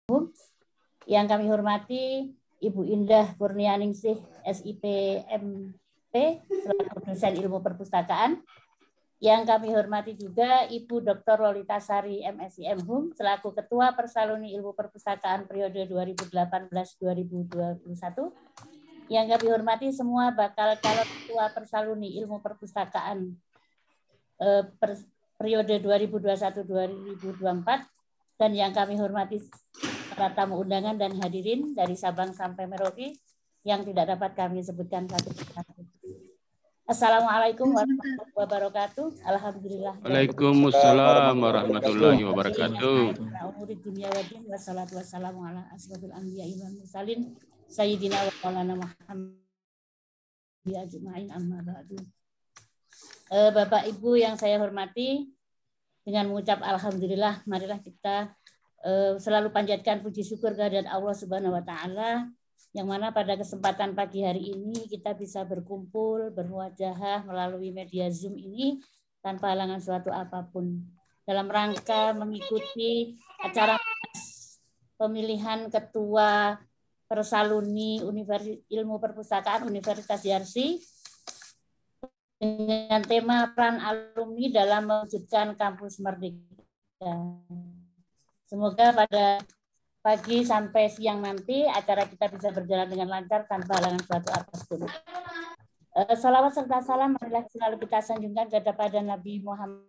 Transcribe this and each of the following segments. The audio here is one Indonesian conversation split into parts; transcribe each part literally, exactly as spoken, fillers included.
Yang kami hormati Ibu Indah Purnianingsih, S I P M P, selaku dosen ilmu perpustakaan. Yang kami hormati juga Ibu Doktor Lolita Sari, M Si M Hum, selaku Ketua Persaluni Ilmu Perpustakaan periode dua ribu delapan belas sampai dua ribu dua puluh satu. Yang kami hormati semua bakal calon Ketua Persaluni Ilmu Perpustakaan eh, per, periode dua ribu dua puluh satu sampai dua ribu dua puluh empat. Dan yang kami hormati para tamu undangan dan hadirin dari Sabang sampai Merauke yang tidak dapat kami sebutkan satu persatu. Assalamualaikum warahmatullahi wabarakatuh. Alhamdulillah. Waalaikumsalam warahmatullahi wabarakatuh. Wassalatu wassalamu ala asrofil anbiya'i wal mursalin sayyidina wa maulana Muhammad ajma'in amma ba'du. Bapak Ibu yang saya hormati, dengan mengucap alhamdulillah, marilah kita selalu panjatkan puji syukur kehadirat Allah Subhanahu wa taala, yang mana pada kesempatan pagi hari ini kita bisa berkumpul, bermuajahah melalui media Zoom ini tanpa halangan suatu apapun dalam rangka mengikuti acara pemilihan Ketua Persaluni Universitas Ilmu Perpustakaan Universitas Yarsi dengan tema peran alumni dalam mewujudkan kampus merdeka. Semoga pada pagi sampai siang nanti acara kita bisa berjalan dengan lancar tanpa halangan suatu apapun. Salawat serta salam marilah selalu kita sanjungkan kepada Nabi Muhammad.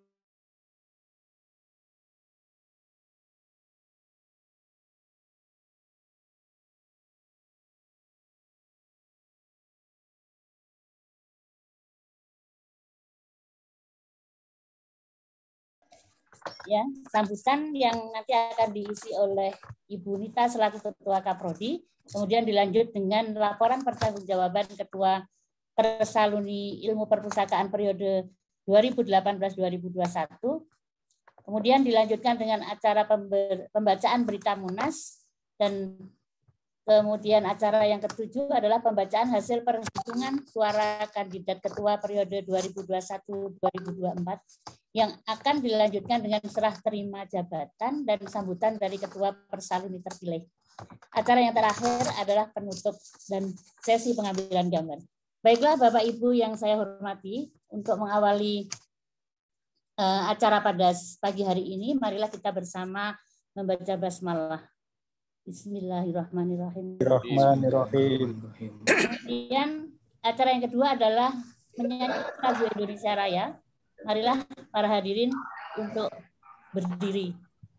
Ya, sambutan yang nanti akan diisi oleh Ibu Nita selaku Ketua Kaprodi, kemudian dilanjut dengan laporan pertanggungjawaban Ketua Persaluni Ilmu Perpustakaan periode dua ribu delapan belas sampai dua ribu dua puluh satu, kemudian dilanjutkan dengan acara pembacaan berita Munas, dan kemudian acara yang ketujuh adalah pembacaan hasil perhitungan suara kandidat ketua periode dua ribu dua puluh satu sampai dua ribu dua puluh empat yang akan dilanjutkan dengan serah terima jabatan dan sambutan dari ketua Persaluni terpilih. Acara yang terakhir adalah penutup dan sesi pengambilan gambar. Baiklah Bapak Ibu yang saya hormati, untuk mengawali uh, acara pada pagi hari ini, marilah kita bersama membaca basmalah. Bismillahirrahmanirrahim. Bismillahirrahmanirrahim. Kemudian acara yang kedua adalah menyanyi lagu Indonesia Raya. Marilah para hadirin untuk berdiri.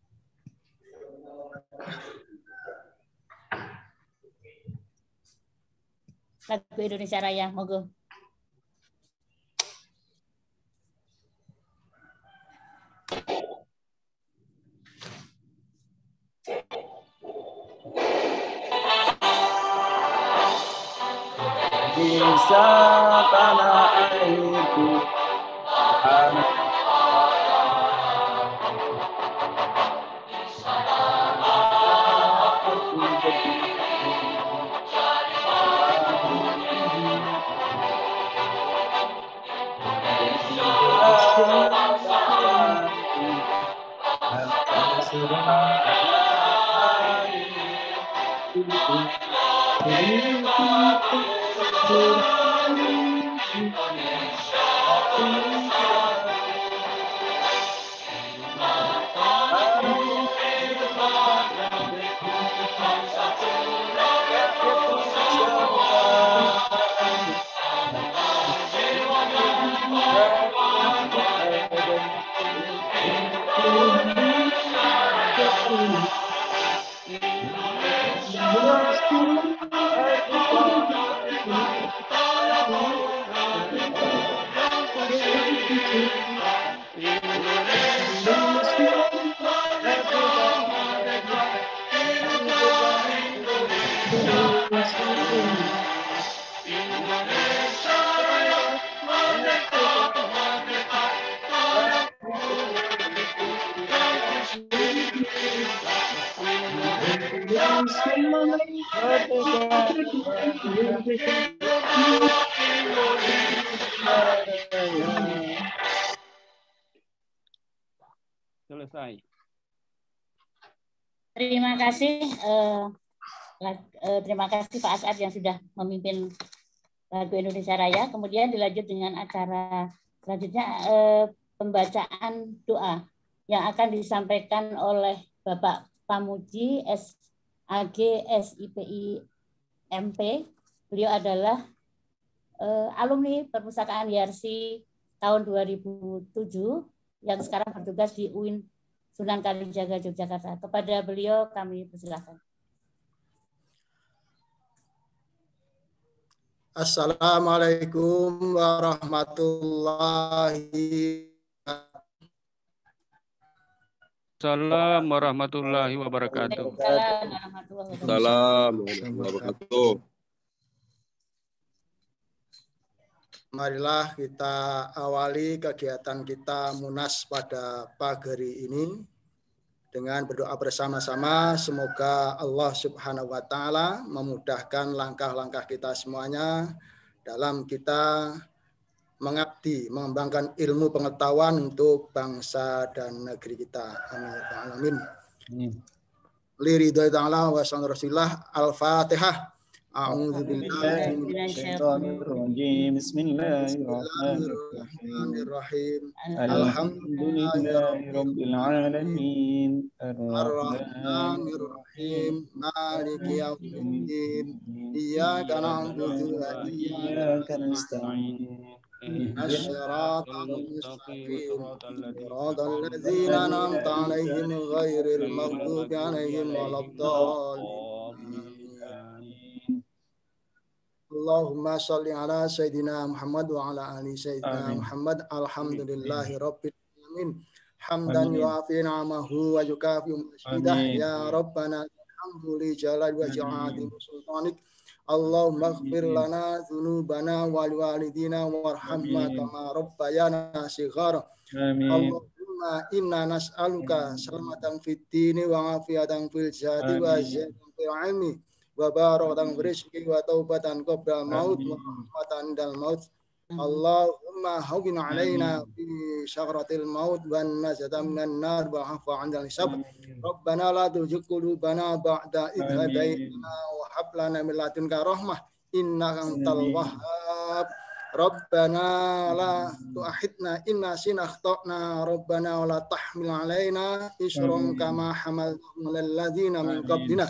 Lagu Indonesia Raya, monggo. Bisa tanah airku anak Selesai. Terima kasih, eh, eh, terima kasih Pak As'ad yang sudah memimpin Lagu Indonesia Raya. Kemudian dilanjut dengan acara selanjutnya, eh, pembacaan doa yang akan disampaikan oleh Bapak Pamuji S A G S I P I M P. Beliau adalah eh, alumni Perpustakaan Yarsi tahun dua ribu tujuh yang sekarang bertugas di U I N Sunan Kalijaga Yogyakarta. Kepada beliau kami persilakan. Assalamualaikum warahmatullahi wabarakatuh. Assalamualaikum warahmatullahi wabarakatuh. Assalamualaikum warahmatullahi wabarakatuh. Marilah kita awali kegiatan kita Munas pada pagi hari ini dengan berdoa bersama-sama. Semoga Allah Subhanahu wa Ta'ala memudahkan langkah-langkah kita semuanya dalam kita mengabdi, mengembangkan ilmu pengetahuan untuk bangsa dan negeri kita. Amin. Amin. Liridhoi ta'ala wa sallallahu Rasulullah. Al-Fatihah. A'udzubillahi Bismillahirrahmanirrahim. Bismillahirrahmanirrahim. Alhamdulillahirabbil alamin. Arrahmanirrahim. Maliki yaumiddin. Iyyaka na'budu wa iyyaka nasta'in. Ash-shiratal mustaqim. Shiratal ladzina an'amta 'alaihim ghairil maghdubi 'alaihim waladdallin. Allahumma sholli ala Sayyidina Muhammad wa ala ali Sayyidina Muhammad. Alhamdulillahi Rabbil Alamin. Hamdan yuafi ni'amahu wa yukafi masjidah. Ya Rabbana alhamdulillah jalal wa ja'adim sultanik. Allahumma ighfir lana dhunubana wa liwalidina warhamna kama rabbayana shighara. Allahumma inna nas'aluka salamatan fid dini wa afiyatan fil jasadi wa ziyadatan fil ilmi wa barakatan fil rizqi wa taubatan qabla maut wa rahmatan dal maut. Allahumma hawwin alaina fi syakratil maut wan najata minan nar wa afa 'anil hisab. Rabbana la tuzigh qulubana ba'da idh hadaytana wa hab lana min ladunka rahmah innaka antal wahhab. Rabbana la tu'akhidna inna nasina akhtana. Rabbana wa la tahmil 'alaina isran kama hamaltahu 'alal ladzina min qablina.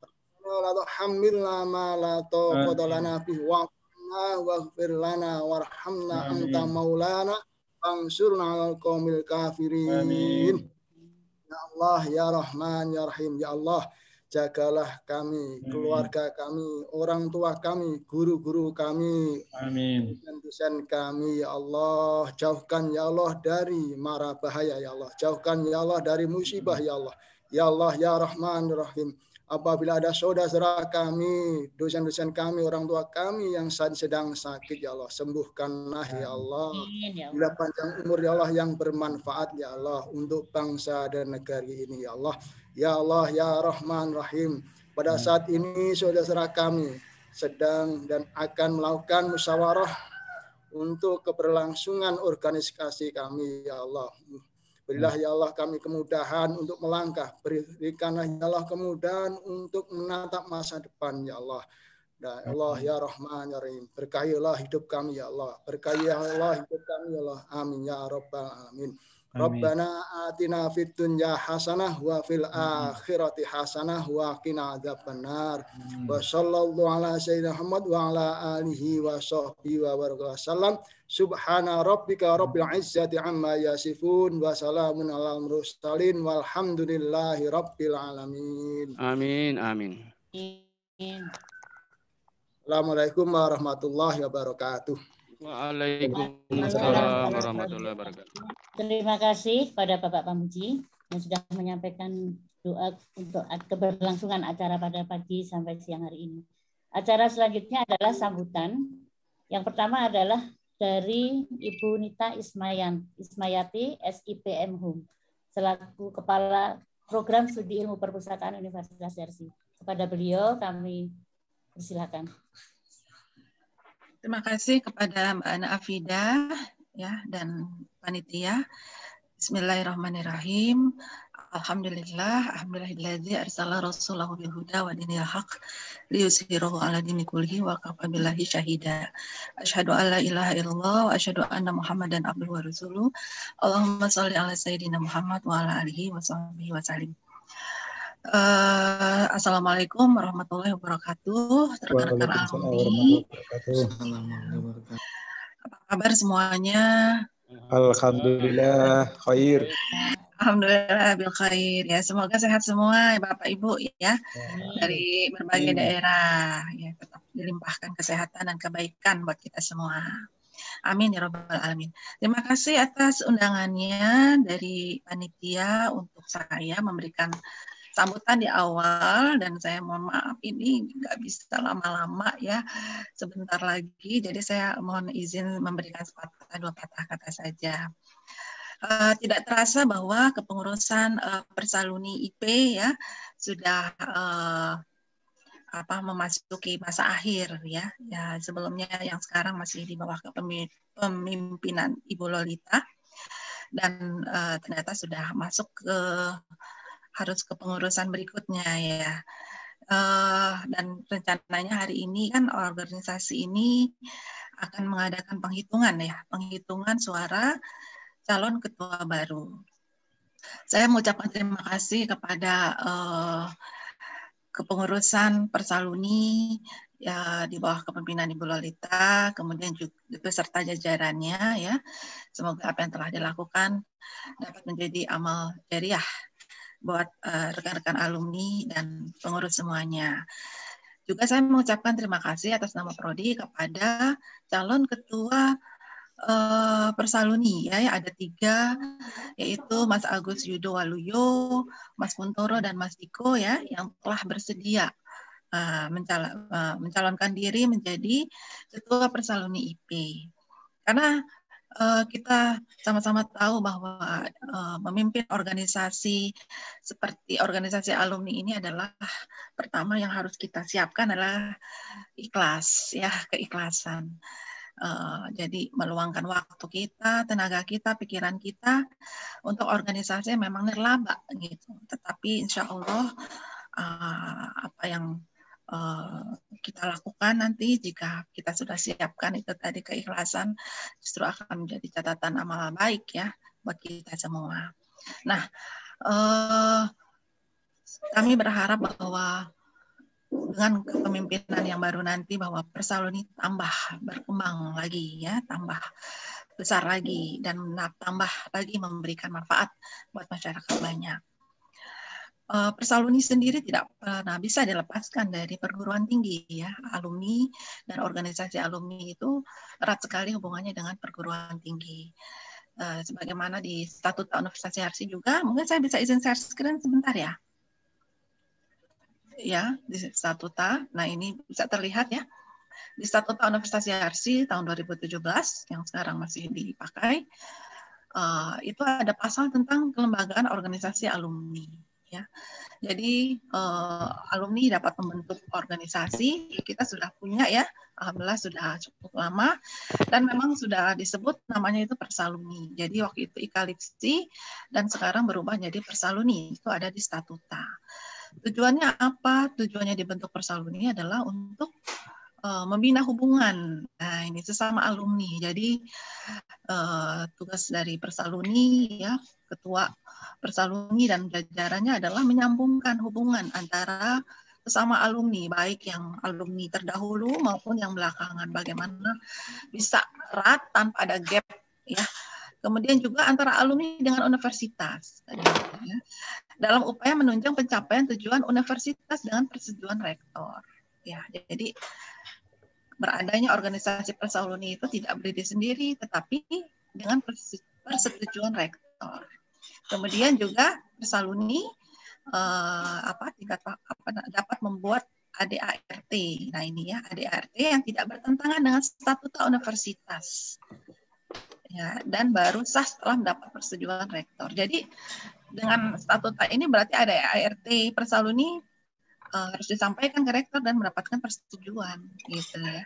La tuhammilna ma la taqata lana bihi wa'fina waghfir lana warhamna anta maulana fansurna 'alal qaumil kafirin. Ya Allah, ya Rahman, ya Rahim, ya Allah, jagalah kami, keluarga kami, orang tua kami, guru-guru kami, amin, dan dosen kami, ya Allah, jauhkan ya Allah dari mara bahaya, ya Allah, jauhkan ya Allah dari musibah, ya Allah, ya Allah, ya Rahman, ya Rahim. Apabila ada saudara kami, dosen-dosen kami, orang tua kami yang sedang sakit, ya Allah, sembuhkanlah ya Allah. Bila panjang umur ya Allah yang bermanfaat ya Allah untuk bangsa dan negeri ini ya Allah. Ya Allah, ya Rahman Rahim. Pada saat ini saudara kami sedang dan akan melakukan musyawarah untuk keberlangsungan organisasi kami ya Allah. Berilah ya Allah kami kemudahan untuk melangkah. Berikanlah ya Allah kemudahan untuk menatap masa depan ya Allah. Ya Allah ya Rahman ya Rahim. Berkahilah hidup kami ya Allah. Berkahilah hidup kami ya Allah. Amin ya Rabbal Alamin. Rabbana atina fid dunya hasanah wa fil akhirati hasanah wa qina adzabannar. Wa sallallahu ala sayyidina Muhammad wa ala alihi wa sahbihi wa baraka wasallam. Subhana rabbika rabbil izzati amma yasifun wa salamun alal mursalin walhamdulillahi rabbil alamin. Amin, amin. Assalamualaikum warahmatullahi wabarakatuh. Waalaikumsalam warahmatullahi wabarakatuh. Terima kasih pada Bapak Pamuji yang sudah menyampaikan doa untuk keberlangsungan acara pada pagi sampai siang hari ini. Acara selanjutnya adalah sambutan. Yang pertama adalah dari Ibu Nita Ismayan, Ismayati, S I P M Hum, selaku Kepala Program Studi Ilmu Perpustakaan Universitas Yarsi. Kepada beliau kami persilakan. Terima kasih kepada Mbak Ana Afida ya dan panitia. Bismillahirrahmanirrahim. Alhamdulillah, alhamdulillahilladzi arsala rasulahu bil huda wa dinil haq liyuzhirahu ala dini kullihi wa kafa billahi syahida. Asyhadu an la ilaha illallah wa asyhadu anna Muhammadan abduhu wa rasuluh. Allahumma shalli ala sayyidina Muhammad wa ala alihi wa sahbihi wa sallim. Uh, Assalamualaikum warahmatullahi wabarakatuh. Rekan-rekan alumni. Apa kabar semuanya? Alhamdulillah khair. Alhamdulillah bil khair ya. Semoga sehat semua ya Bapak Ibu ya. Dari berbagai Amin. daerah ya, tetap dilimpahkan kesehatan dan kebaikan buat kita semua. Amin ya rabbal alamin. Terima kasih atas undangannya dari panitia untuk saya memberikan sambutan di awal, dan saya mohon maaf ini nggak bisa lama-lama ya, sebentar lagi, jadi saya mohon izin memberikan sepatah dua patah kata saja. Uh, tidak terasa bahwa kepengurusan uh, Persaluni I P ya sudah uh, apa memasuki masa akhir ya. Ya sebelumnya yang sekarang masih di bawah kepemimpinan Ibu Lolita, dan uh, ternyata sudah masuk ke harus kepengurusan berikutnya ya. Uh, dan rencananya hari ini kan organisasi ini akan mengadakan penghitungan ya, penghitungan suara calon ketua baru. Saya mengucapkan terima kasih kepada uh, kepengurusan Persaluni ya di bawah kepemimpinan Ibu Lolita, kemudian juga beserta jajarannya ya. Semoga apa yang telah dilakukan dapat menjadi amal jariah buat uh, rekan-rekan alumni dan pengurus semuanya. Juga saya mengucapkan terima kasih atas nama Prodi kepada calon ketua Uh, Persaluni ya, ya ada tiga, yaitu Mas Agus Yudo Waluyo, Mas Kuntoro dan Mas Diko ya, yang telah bersedia uh, mencal uh, mencalonkan diri menjadi ketua Persaluni I P. Karena uh, kita sama-sama tahu bahwa uh, memimpin organisasi seperti organisasi alumni ini adalah pertama yang harus kita siapkan adalah ikhlas ya, keikhlasan. Uh, jadi meluangkan waktu kita, tenaga kita, pikiran kita untuk organisasi memang nirlaba gitu. Tetapi insya Allah uh, apa yang uh, kita lakukan nanti jika kita sudah siapkan itu tadi keikhlasan justru akan menjadi catatan amal baik ya buat kita semua. Nah, uh, kami berharap bahwa dengan kepemimpinan yang baru nanti bahwa Persaluni tambah berkembang lagi ya, tambah besar lagi dan tambah lagi memberikan manfaat buat masyarakat banyak. Uh, Persaluni sendiri tidak pernah bisa dilepaskan dari perguruan tinggi ya, alumni dan organisasi alumni itu erat sekali hubungannya dengan perguruan tinggi. Uh, sebagaimana di Statuta Universitas Yarsi juga, mungkin saya bisa izin share screen sebentar ya. Ya, di Statuta. Nah, ini bisa terlihat ya. Di Statuta Universitas Yarsi tahun dua ribu tujuh belas yang sekarang masih dipakai, uh, itu ada pasal tentang kelembagaan organisasi alumni ya. Jadi uh, alumni dapat membentuk organisasi, kita sudah punya ya. Alhamdulillah sudah cukup lama dan memang sudah disebut namanya itu Persaluni. Jadi waktu itu Ikalipsi dan sekarang berubah jadi Persaluni. Itu ada di Statuta. Tujuannya apa? Tujuannya dibentuk Persaluni adalah untuk uh, membina hubungan. Nah, ini sesama alumni. Jadi uh, tugas dari Persaluni ya, ketua Persaluni dan jajarannya adalah menyambungkan hubungan antara sesama alumni, baik yang alumni terdahulu maupun yang belakangan. Bagaimana bisa erat tanpa ada gap ya. Kemudian juga antara alumni dengan universitas. Ya. Dalam upaya menunjang pencapaian tujuan universitas dengan persetujuan rektor. Ya, jadi beradanya organisasi Persaluni itu tidak berdiri sendiri, tetapi dengan persetujuan rektor. Kemudian juga Persaluni eh, apa, tingkat, apa, dapat membuat A D A R T. Nah ini ya, A D A R T yang tidak bertentangan dengan statuta universitas. Ya, dan baru sah setelah mendapat persetujuan rektor. Jadi dengan statuta ini berarti ada A R T Persaluni uh, harus disampaikan ke rektor dan mendapatkan persetujuan, gitu ya.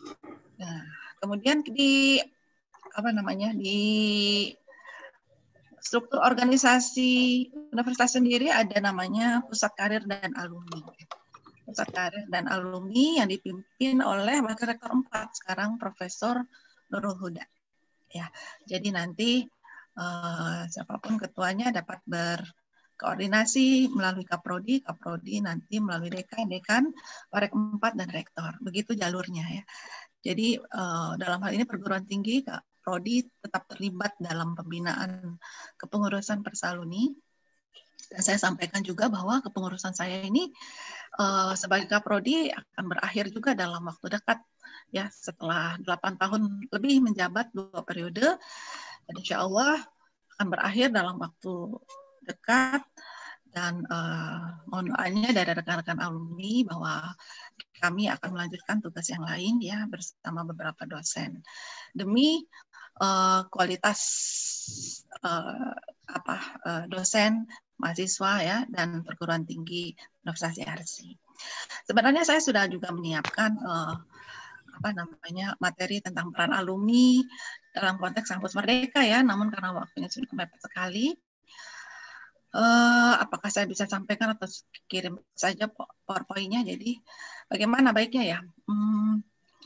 Nah, kemudian di apa namanya di struktur organisasi universitas sendiri ada namanya Pusat Karir dan Alumni. Pusat Karir dan Alumni yang dipimpin oleh Wakil Rektor empat, sekarang Profesor Nurul Huda. Ya, jadi nanti uh, siapapun ketuanya dapat berkoordinasi melalui Kaprodi, Kaprodi nanti melalui dekan, dekan, Warek empat dan Rektor. Begitu jalurnya ya. Jadi uh, dalam hal ini perguruan tinggi Prodi tetap terlibat dalam pembinaan kepengurusan Persaluni. Dan saya sampaikan juga bahwa kepengurusan saya ini uh, sebagai Kaprodi akan berakhir juga dalam waktu dekat, ya, setelah delapan tahun lebih menjabat dua periode, dan insya Allah akan berakhir dalam waktu dekat. Dan uh, mohon doanya dari rekan-rekan alumni bahwa kami akan melanjutkan tugas yang lain, ya, bersama beberapa dosen demi uh, kualitas uh, apa uh, dosen, mahasiswa, ya, dan perguruan tinggi Universitas I R C. Sebenarnya saya sudah juga menyiapkan uh, apa namanya materi tentang peran alumni dalam konteks kampus merdeka, ya, namun karena waktunya sudah mepet sekali, uh, apakah saya bisa sampaikan atau kirim saja PowerPoint-nya? Jadi bagaimana baiknya, ya? Hmm,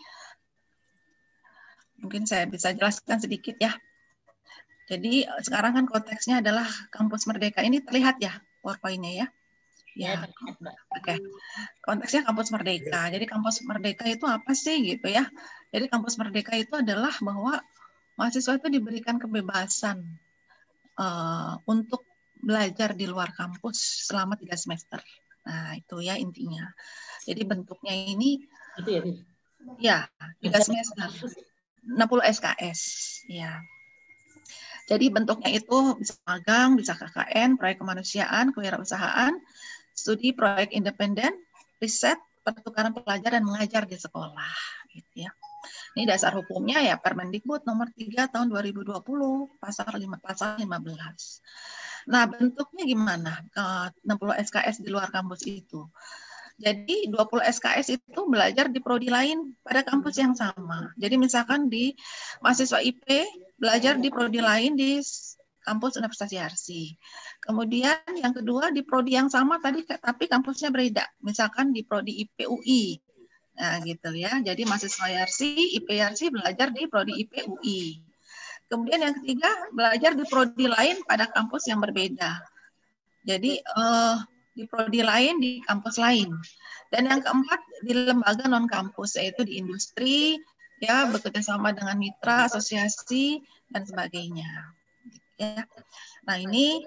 mungkin saya bisa jelaskan sedikit, ya. Jadi sekarang kan konteksnya adalah kampus merdeka. Ini terlihat, ya, PowerPoint-nya, ya? Ya, oke. Okay. Konteksnya kampus merdeka. Jadi kampus merdeka itu apa sih, gitu, ya? Jadi kampus merdeka itu adalah bahwa mahasiswa itu diberikan kebebasan uh, untuk belajar di luar kampus selama tiga semester. Nah, itu, ya, intinya. Jadi bentuknya ini, itu ya, ya, tiga semester, enam puluh S K S, ya. Jadi bentuknya itu bisa magang, bisa K K N, proyek kemanusiaan, kewirausahaan, studi proyek independen, riset, pertukaran pelajar dan mengajar di sekolah, gitu, ya. Ini dasar hukumnya, ya, Permendikbud nomor tiga tahun dua ribu dua puluh, pasal lima, pasal lima belas. Nah, bentuknya gimana? enam puluh S K S di luar kampus itu. Jadi dua puluh S K S itu belajar di prodi lain pada kampus yang sama. Jadi misalkan di mahasiswa I P belajar di prodi lain di kampus Universitas I R C. Kemudian yang kedua di prodi yang sama tadi tapi kampusnya berbeda. Misalkan di prodi I P U I. Nah, gitu, ya. Jadi mahasiswa I R C, I P I R C belajar di prodi I P U I. Kemudian yang ketiga belajar di prodi lain pada kampus yang berbeda. Jadi uh, di prodi lain di kampus lain. Dan yang keempat di lembaga non kampus, yaitu di industri, ya, bekerja sama dengan mitra, asosiasi dan sebagainya. Ya. Nah, ini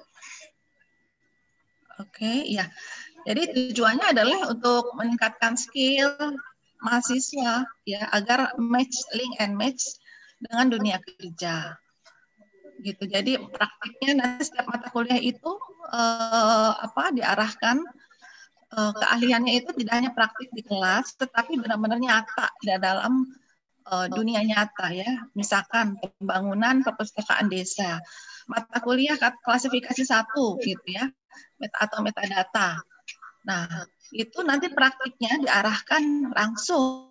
oke, okay, ya. Jadi tujuannya adalah untuk meningkatkan skill mahasiswa, ya, agar match, link and match dengan dunia kerja. Gitu. Jadi praktiknya nanti setiap mata kuliah itu eh, apa diarahkan eh, keahliannya itu tidak hanya praktik di kelas, tetapi benar-benar nyata di dalam eh, dunia nyata, ya. Misalkan pembangunan perpustakaan desa, mata kuliah klasifikasi satu, gitu, ya, meta atau metadata. Nah, itu nanti praktiknya diarahkan langsung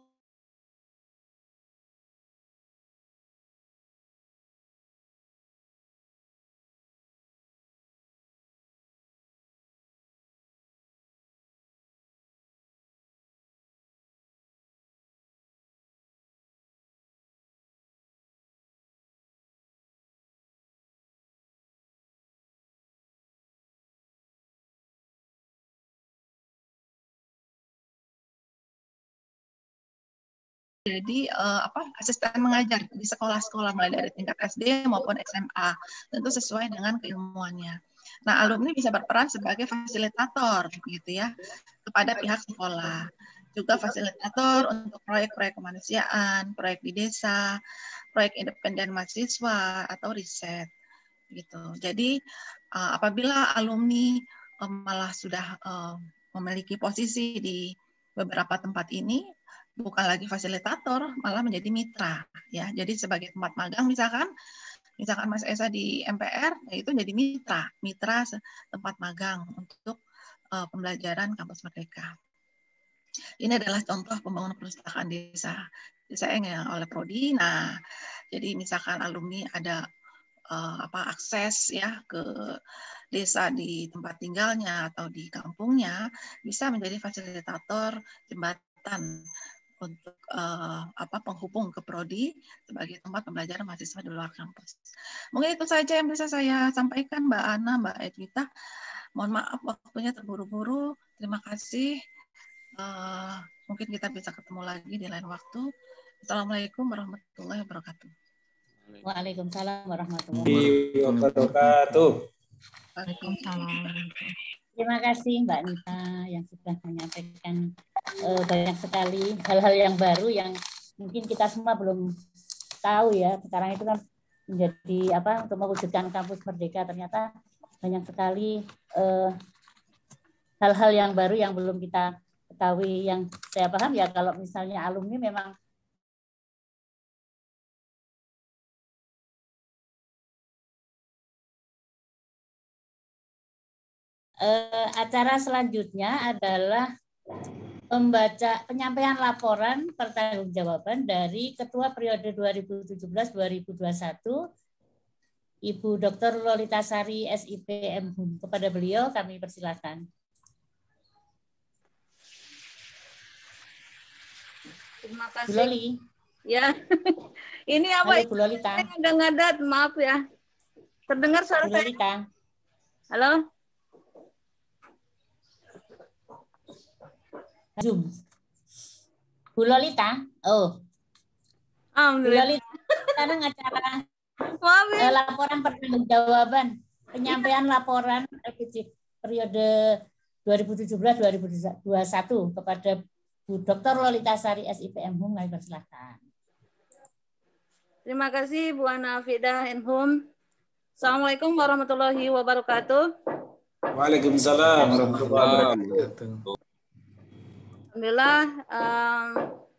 jadi uh, apa asisten mengajar di sekolah-sekolah mulai dari tingkat S D maupun S M A, tentu sesuai dengan keilmuannya. Nah, alumni bisa berperan sebagai fasilitator, gitu, ya, kepada pihak sekolah. Juga fasilitator untuk proyek-proyek kemanusiaan, proyek di desa, proyek independen mahasiswa atau riset, gitu. Jadi uh, apabila alumni uh, malah sudah uh, memiliki posisi di beberapa tempat ini, bukan lagi fasilitator, malah menjadi mitra, ya. Jadi sebagai tempat magang misalkan, misalkan Mas Esa di M P R, ya, itu jadi mitra, mitra tempat magang untuk uh, pembelajaran kampus merdeka. Ini adalah contoh pembangunan perpustakaan desa, desa yang oleh Prodi. Nah, jadi misalkan alumni ada uh, apa akses ya ke desa di tempat tinggalnya atau di kampungnya, bisa menjadi fasilitator jembatan untuk uh, apa penghubung ke prodi sebagai tempat pembelajaran mahasiswa di luar kampus. Mungkin itu saja yang bisa saya sampaikan, Mbak Ana, Mbak Edwita. Mohon maaf waktunya terburu-buru. Terima kasih. Uh, mungkin kita bisa ketemu lagi di lain waktu. Assalamualaikum warahmatullahi wabarakatuh. Waalaikumsalam warahmatullahi wabarakatuh. Waalaikumsalam. Terima kasih Mbak Nita yang sudah menyampaikan uh, banyak sekali hal-hal yang baru yang mungkin kita semua belum tahu ya. Sekarang itu kan menjadi apa untuk mewujudkan kampus merdeka, ternyata banyak sekali hal-hal uh, yang baru yang belum kita ketahui. Yang saya paham ya kalau misalnya alumni memang Uh, acara selanjutnya adalah membaca penyampaian laporan pertanggungjawaban dari Ketua Periode dua ribu tujuh belas dua ribu dua puluh satu Ibu Doktor Lolita Sari S I P M Hum. Kepada beliau kami persilakan. Terima kasih. Bu Loli. Ya, ini apa? Halo Bu Lolita. Ada ngadat, maaf ya. Terdengar suara Bu Lolita. Halo. Zoom. Bu Lolita, oh. Oh, Bu Lolita, sekarang acara Maaf, ya. eh, laporan pertanggungjawaban, penyampaian laporan L P J periode dua ribu tujuh belas dua ribu dua puluh satu kepada Bu Doktor Lolita Sari S I P M Hum, kami persilakan. Terima kasih Bu Ana Fidah M Hum. Assalamualaikum warahmatullahi wabarakatuh. Waalaikumsalam warahmatullahi wabarakatuh. Alhamdulillah, um,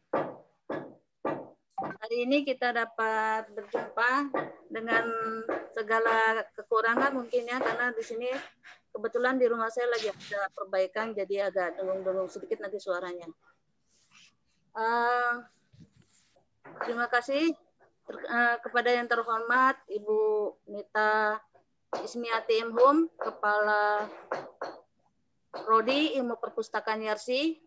hari ini kita dapat berjumpa dengan segala kekurangan mungkin ya, karena di sini kebetulan di rumah saya lagi ada perbaikan, jadi agak dengung-dengung sedikit nanti suaranya. Uh, terima kasih ter, uh, kepada yang terhormat Ibu Nita Ismiati M Hum, Kepala Prodi Ilmu Perpustakaan Yarsi,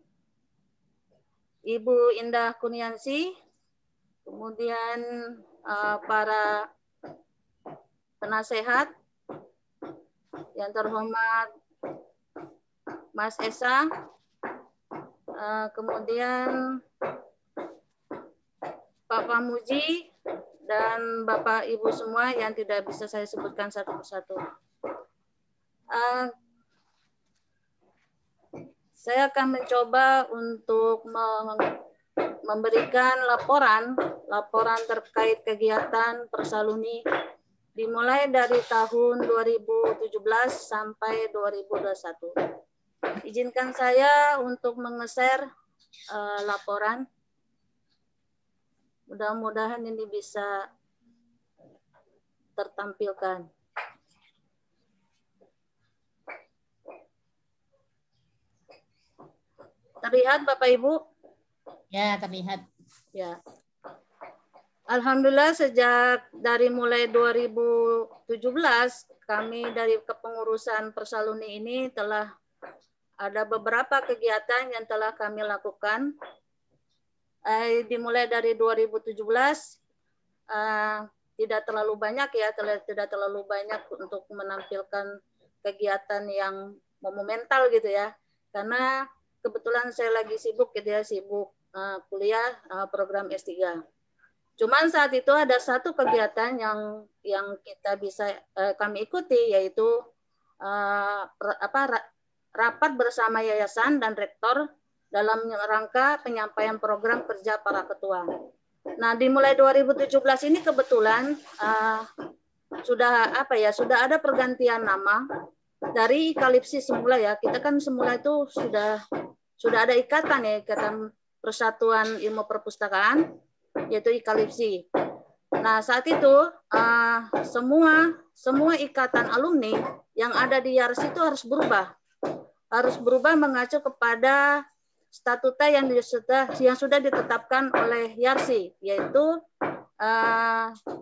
Ibu Indah Kuniansi, kemudian uh, para penasehat yang terhormat Mas Esa, uh, kemudian Pak Pamuji, dan Bapak Ibu semua yang tidak bisa saya sebutkan satu persatu. Uh, Saya akan mencoba untuk memberikan laporan, laporan terkait kegiatan Persaluni dimulai dari tahun dua ribu tujuh belas sampai dua ribu dua puluh satu. Izinkan saya untuk menge-share uh, laporan. Mudah-mudahan ini bisa tertampilkan. Terlihat Bapak Ibu? Ya, terlihat. Ya. Alhamdulillah sejak dari mulai dua ribu tujuh belas kami dari kepengurusan Persaluni ini telah ada beberapa kegiatan yang telah kami lakukan. Eh, dimulai dari dua ribu tujuh belas eh, tidak terlalu banyak ya, tidak terlalu banyak untuk menampilkan kegiatan yang monumental gitu ya. Karena kebetulan saya lagi sibuk gitu ya, sibuk uh, kuliah uh, program S tiga. Cuman saat itu ada satu kegiatan yang yang kita bisa uh, kami ikuti, yaitu uh, apa rapat bersama yayasan dan rektor dalam rangka penyampaian program kerja para ketua. Nah, dimulai dua ribu tujuh belas ini kebetulan uh, sudah apa ya, sudah ada pergantian nama dari Ikalipsi semula ya. Kita kan semula itu sudah sudah ada ikatan ya, Ikatan Persatuan Ilmu Perpustakaan, yaitu Ikalipsi. Nah, saat itu uh, semua semua ikatan alumni yang ada di Yarsi itu harus berubah. Harus berubah mengacu kepada statuta yang sudah yang sudah ditetapkan oleh Yarsi, yaitu uh,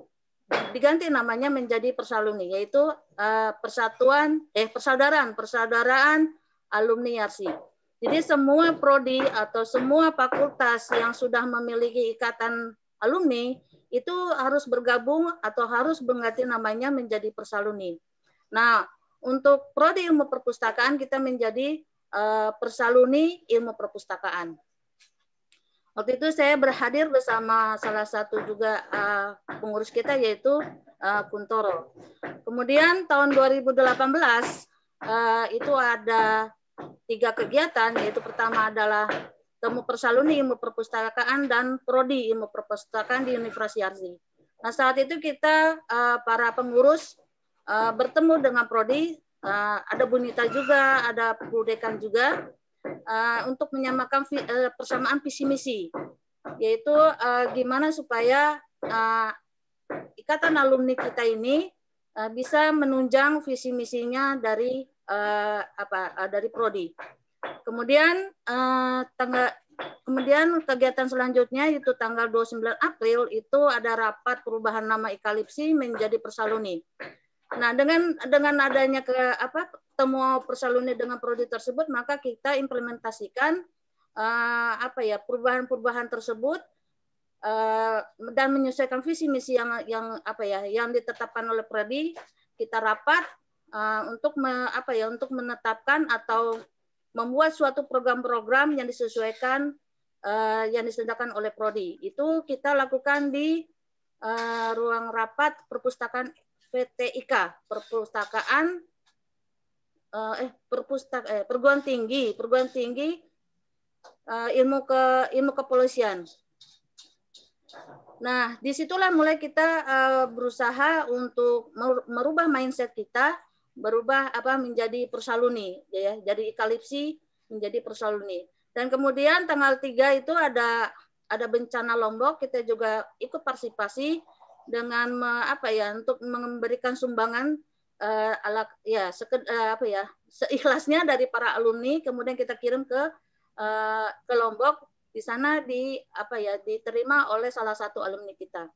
diganti namanya menjadi Persaluni, yaitu uh, Persatuan eh Persaudaraan Persaudaraan Alumni Yarsi. Jadi semua prodi atau semua fakultas yang sudah memiliki ikatan alumni itu harus bergabung atau harus mengganti namanya menjadi Persaluni. Nah, untuk prodi ilmu perpustakaan kita menjadi uh, Persaluni Ilmu Perpustakaan. Waktu itu saya berhadir bersama salah satu juga uh, pengurus kita yaitu uh, Kuntoro. Kemudian tahun dua ribu delapan belas uh, itu ada tiga kegiatan, yaitu pertama adalah Temu Persaluni Ilmu Perpustakaan dan Prodi Ilmu Perpustakaan di Universitas Yarsi. Nah, saat itu kita uh, para pengurus uh, bertemu dengan Prodi, uh, ada Bu Nita juga, ada Bu Dekan juga, uh, untuk menyamakan uh, persamaan visi misi, yaitu uh, gimana supaya uh, ikatan alumni kita ini uh, bisa menunjang visi misinya dari uh, apa uh, dari Prodi. Kemudian uh, tanggal kemudian kegiatan selanjutnya itu tanggal dua puluh sembilan April itu ada rapat perubahan nama Ikalipsi menjadi Persaluni. Nah, dengan dengan adanya ke apa temu Persaluni dengan Prodi tersebut, maka kita implementasikan uh, apa ya perubahan-perubahan tersebut uh, dan menyesuaikan visi misi yang yang apa ya yang ditetapkan oleh Prodi. Kita rapat uh, untuk me, apa ya untuk menetapkan atau membuat suatu program-program yang disesuaikan uh, yang disediakan oleh Prodi. Itu kita lakukan di uh, ruang rapat perpustakaan P T I K, perpustakaan uh, eh perpustak eh perguruan tinggi, perguruan tinggi uh, ilmu ke ilmu kepolisian. Nah, disitulah mulai kita uh, berusaha untuk merubah mindset kita, berubah apa menjadi Persaluni, ya, jadi Ikalipsi menjadi Persaluni. Dan kemudian tanggal tiga itu ada ada bencana Lombok, kita juga ikut partisipasi dengan apa ya untuk memberikan sumbangan uh, alat ya seked, uh, apa ya seikhlasnya dari para alumni, kemudian kita kirim ke uh, ke Lombok. Di sana di apa ya diterima oleh salah satu alumni kita.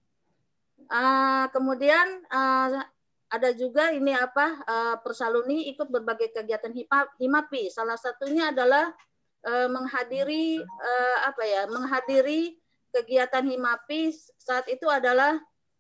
Uh, kemudian uh, ada juga ini apa uh, Persaluni ikut berbagai kegiatan Himapi. Salah satunya adalah uh, menghadiri uh, apa ya menghadiri kegiatan Himapi saat itu adalah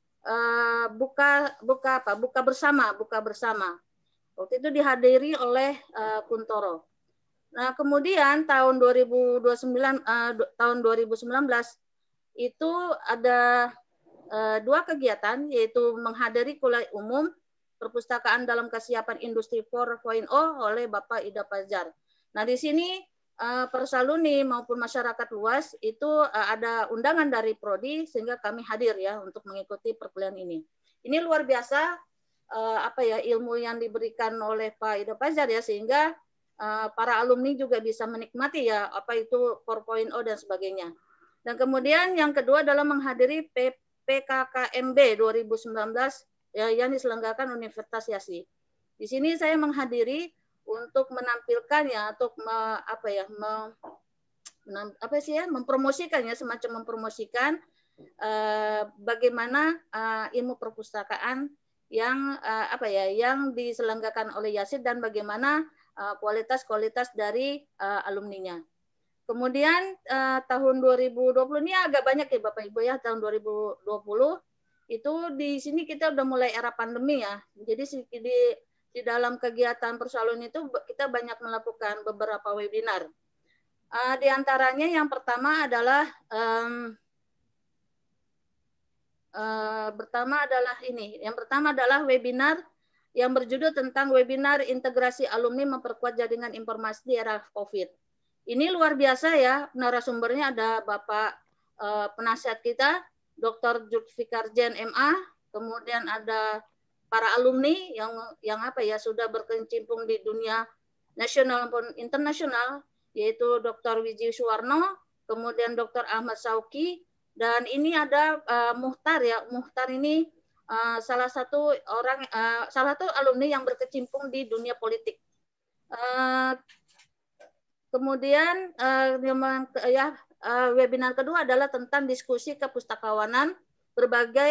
uh, buka buka apa buka bersama buka bersama. Waktu itu dihadiri oleh uh, Kuntoro. Nah, kemudian tahun dua ribu dua puluh sembilan uh, tahun dua ribu sembilan belas itu ada uh, dua kegiatan, yaitu menghadiri kuliah umum perpustakaan dalam kesiapan industri empat titik nol oleh Bapak Ida Fajar. Nah, di sini uh, Persaluni maupun masyarakat luas itu uh, ada undangan dari Prodi sehingga kami hadir ya untuk mengikuti perkuliahan ini. Ini luar biasa uh, apa ya ilmu yang diberikan oleh Pak Ida Fajar ya, sehingga Uh, para alumni juga bisa menikmati ya apa itu empat titik nol dan sebagainya. Dan kemudian yang kedua adalah menghadiri P K K M B dua ribu sembilan belas ya, yang diselenggarakan Universitas Yarsi. Di sini saya menghadiri untuk menampilkan ya untuk me, apa ya me, menam, apa sih ya mempromosikan ya semacam mempromosikan uh, bagaimana uh, ilmu perpustakaan yang uh, apa ya yang diselenggarakan oleh Yarsi dan bagaimana kualitas-kualitas dari uh, alumninya. Kemudian uh, tahun dua ribu dua puluh ini agak banyak ya Bapak Ibu ya, tahun dua ribu dua puluh itu di sini kita udah mulai era pandemi ya. Jadi di di dalam kegiatan Persaluni itu kita banyak melakukan beberapa webinar. Uh, di antaranya yang pertama adalah um, uh, pertama adalah ini. Yang pertama adalah webinar yang berjudul tentang webinar integrasi alumni memperkuat jaringan informasi di era COVID. Ini luar biasa ya, narasumbernya ada Bapak eh, penasihat kita, Doktor Zulfikar Jen M A, kemudian ada para alumni yang yang apa ya sudah berkecimpung di dunia nasional maupun internasional, yaitu Doktor Wiji Suwarno, kemudian Doktor Ahmad Sauki, dan ini ada uh, Muhtar ya, Muhtar ini Uh, salah satu orang, uh, salah satu alumni yang berkecimpung di dunia politik. Uh, kemudian uh, ya uh, webinar kedua adalah tentang diskusi kepustakawanan berbagai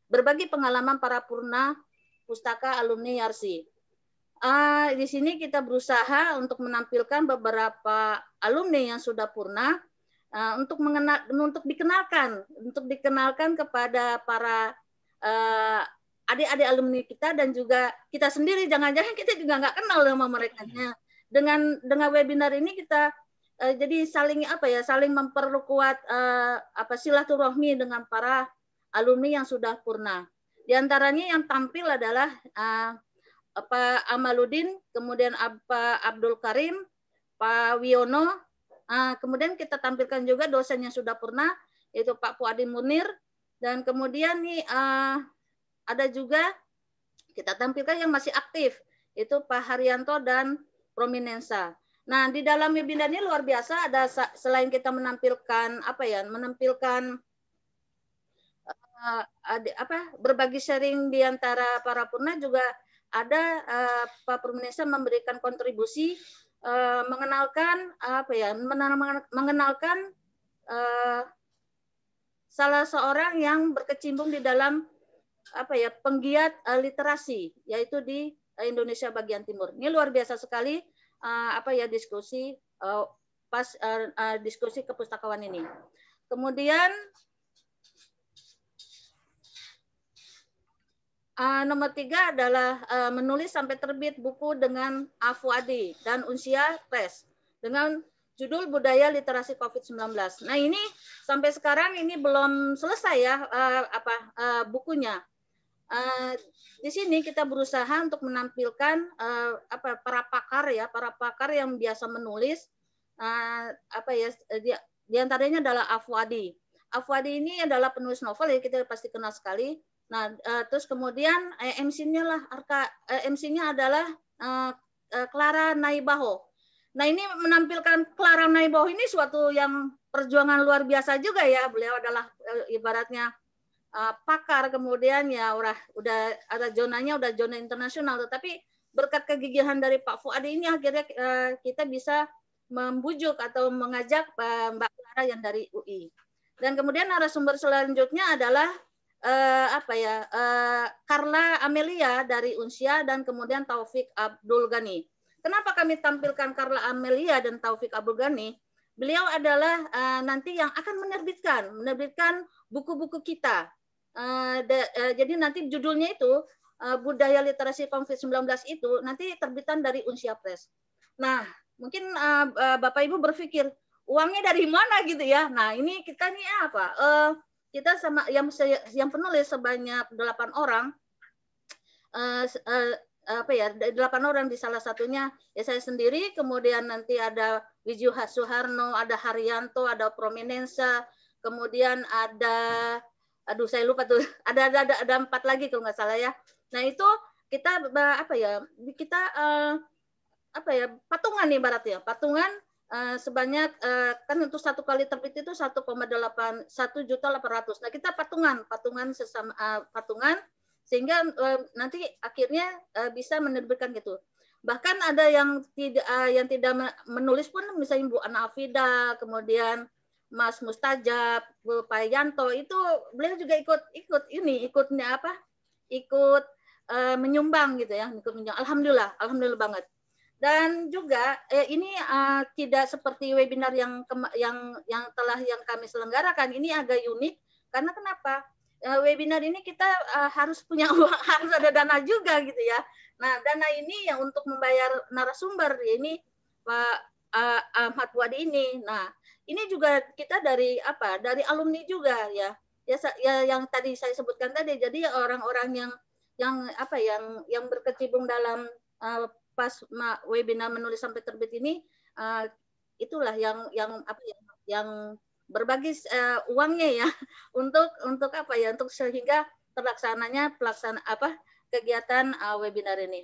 berbagi pengalaman para purna pustaka alumni Yarsi. Uh, di sini kita berusaha untuk menampilkan beberapa alumni yang sudah purna uh, untuk mengenal, untuk dikenalkan, untuk dikenalkan kepada para uh, adik-adik alumni kita dan juga kita sendiri. Jangan-jangan kita juga nggak kenal sama mereka. Dengan dengan webinar ini kita uh, jadi saling apa ya, saling memperkuat uh, apa silaturahmi dengan para alumni yang sudah purna. Di antaranya yang tampil adalah uh, Pak Amaluddin, kemudian Pak Abdul Karim, Pak Wiono, uh, kemudian kita tampilkan juga dosen yang sudah purna, yaitu Pak Fuadi Munir, dan kemudian nih uh, ada juga kita tampilkan yang masih aktif, itu Pak Haryanto dan Prominensa. Nah, di dalam webinar ini luar biasa, ada selain kita menampilkan apa ya, menampilkan uh, ada, apa berbagi sharing di antara para purna, juga ada uh, Pak Prominensa memberikan kontribusi uh, mengenalkan apa ya, mengenalkan uh, salah seorang yang berkecimpung di dalam apa ya, penggiat uh, literasi, yaitu di uh, Indonesia bagian timur. Ini luar biasa sekali uh, apa ya diskusi uh, pas uh, uh, diskusi kepustakawan ini. Kemudian Uh, nomor tiga adalah uh, menulis sampai terbit buku dengan Afuadi dan Unsia Press dengan judul Budaya Literasi COVID sembilan belas. Nah, ini sampai sekarang ini belum selesai ya uh, apa uh, bukunya. Uh, di sini kita berusaha untuk menampilkan uh, apa para pakar ya, para pakar yang biasa menulis uh, apa ya di, di antaranya adalah Afuadi. Afuadi ini adalah penulis novel ya, kita pasti kenal sekali. Nah, uh, terus kemudian uh, M C-nya lah, Arka, uh, M C-nya adalah uh, uh, Clara Naibaho. Nah, ini menampilkan Clara Naibaho ini suatu yang perjuangan luar biasa juga ya. Beliau adalah uh, ibaratnya uh, pakar, kemudian ya udah udah ada zonanya, udah zona internasional. Tetapi berkat kegigihan dari Pak Fuadi ini akhirnya uh, kita bisa membujuk atau mengajak uh, Mbak Clara yang dari U I. Dan kemudian narasumber selanjutnya adalah Uh, apa ya uh, Carla Amelia dari Unsia dan kemudian Taufik Abdul Ghani. Kenapa kami tampilkan Carla Amelia dan Taufik Abdul Ghani? Beliau adalah uh, nanti yang akan menerbitkan menerbitkan buku-buku kita. Uh, de, uh, jadi nanti judulnya itu uh, Budaya Literasi COVID sembilan belas itu nanti terbitan dari Unsia Press. Nah, mungkin uh, uh, Bapak Ibu berpikir uangnya dari mana gitu ya. Nah, ini kita nih apa? Uh, kita sama yang yang penulis sebanyak delapan orang, uh, uh, apa ya delapan orang, di salah satunya ya saya sendiri, kemudian nanti ada Wiju Suharno, ada Haryanto, ada Prominensa, kemudian ada aduh saya lupa tuh ada ada ada, ada empat lagi kalau nggak salah ya. Nah, itu kita apa ya kita uh, apa ya patungan nih ibaratnya patungan. Uh, sebanyak uh, kan untuk satu kali terbit itu satu koma delapan satu juta delapan ratus. Nah, kita patungan patungan sesama uh, patungan sehingga uh, nanti akhirnya uh, bisa menerbitkan gitu. Bahkan ada yang tidak uh, yang tidak menulis pun, misalnya Bu Ana Afida, kemudian Mas Mustajab, Bu Payanto, itu beliau juga ikut ikut ini ikutnya apa ikut uh, menyumbang gitu ya, ikut menyumbang. Alhamdulillah, alhamdulillah banget. Dan juga eh, ini uh, tidak seperti webinar yang yang yang telah yang kami selenggarakan. Ini agak unik karena kenapa? Uh, webinar ini kita uh, harus punya uang, harus ada dana juga gitu ya. Nah, dana ini yang untuk membayar narasumber ini Pak uh, Ahmad Wadi ini. Nah, ini juga kita dari apa? Dari alumni juga ya. Ya, ya yang tadi saya sebutkan tadi. Jadi orang-orang yang yang apa yang yang berkecimpung dalam uh, pas webinar menulis sampai terbit ini, uh, itulah yang yang apa yang, yang berbagi uh, uangnya ya untuk untuk apa ya untuk sehingga terlaksananya pelaksanaan apa kegiatan uh, webinar ini.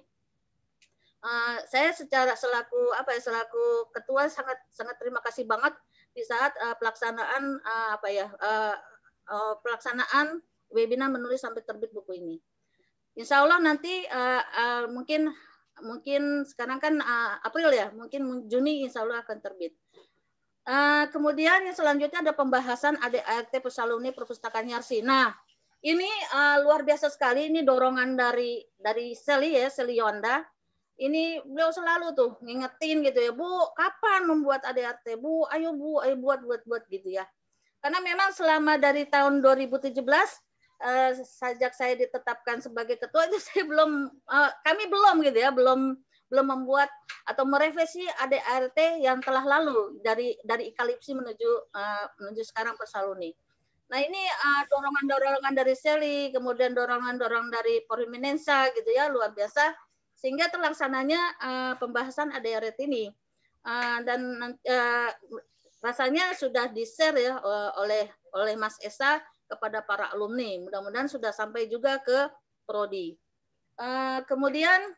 Uh, saya secara selaku apa ya selaku ketua sangat sangat terima kasih banget di saat uh, pelaksanaan uh, apa ya uh, uh, pelaksanaan webinar menulis sampai terbit buku ini. Insya Allah nanti uh, uh, mungkin mungkin sekarang kan uh, April ya, mungkin Juni insya Allah akan terbit. Uh, kemudian yang selanjutnya ada pembahasan A D A R T Pusaluni Perpustakaan Yarsi. Nah, ini uh, luar biasa sekali. Ini dorongan dari dari Seli ya, Seli Yonda. Ini beliau selalu tuh ngingetin gitu ya, Bu, kapan membuat A D R T? Bu, ayo Bu, ayo buat buat buat gitu ya. Karena memang selama dari tahun dua ribu tujuh belas uh, sejak saya ditetapkan sebagai ketua itu saya belum uh, kami belum gitu ya, belum belum membuat atau merevisi A D R T yang telah lalu dari dari Ikalipsi menuju uh, menuju sekarang Persaluni. Nah ini uh, dorongan-dorongan dari Seli, kemudian dorongan-dorongan dari Poriminensa gitu ya, luar biasa, sehingga terlaksananya uh, pembahasan A D R T ini. Uh, dan uh, rasanya sudah di-share ya uh, oleh oleh Mas Esa kepada para alumni. Mudah-mudahan sudah sampai juga ke Prodi. Uh, kemudian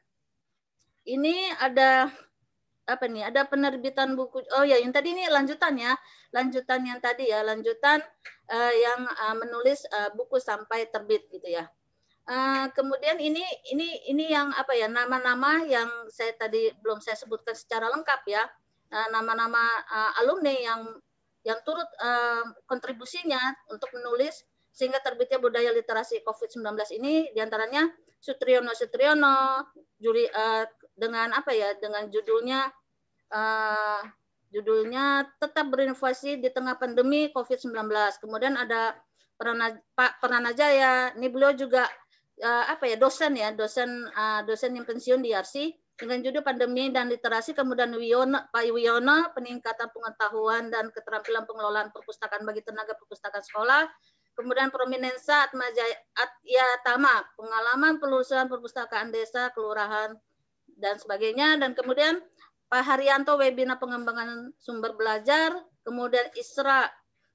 ini ada apa nih? Ada penerbitan buku. Oh ya, yang tadi ini lanjutan ya, lanjutan yang tadi ya, lanjutan uh, yang uh, menulis uh, buku sampai terbit gitu ya. Uh, kemudian ini ini ini yang apa ya? Nama-nama yang saya tadi belum saya sebutkan secara lengkap ya. Nama-nama uh, uh, alumni yang yang turut uh, kontribusinya untuk menulis sehingga terbitnya budaya literasi COVID sembilan belas ini, diantaranya Sutriyono Sutriyono, juri uh, dengan apa ya, dengan judulnya uh, judulnya tetap berinovasi di tengah pandemi COVID sembilan belas. Kemudian ada Prana, Pak Pranajaya, ini beliau juga uh, apa ya, dosen ya, dosen uh, dosen yang pensiun di A R S I dengan judul Pandemi dan Literasi. Kemudian Wiono, Pak Wiono, peningkatan pengetahuan dan keterampilan pengelolaan perpustakaan bagi tenaga perpustakaan sekolah. Kemudian Prominensa Atyatama, pengalaman penelusuran perpustakaan desa, kelurahan, dan sebagainya. Dan kemudian Pak Haryanto, webinar pengembangan sumber belajar. Kemudian Isra